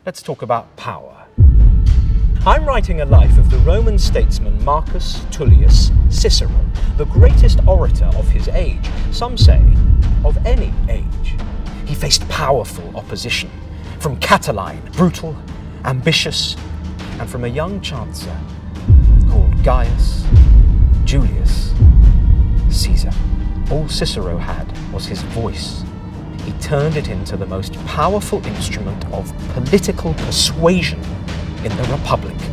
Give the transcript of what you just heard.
let's talk about power. I'm writing a life of the Roman statesman Marcus Tullius Cicero, the greatest orator of his age, some say of any age. He faced powerful opposition from Catiline, brutal, ambitious, and from a young chancellor called Gaius Julius Caesar. All Cicero had was his voice. He turned it into the most powerful instrument of political persuasion in the Republic.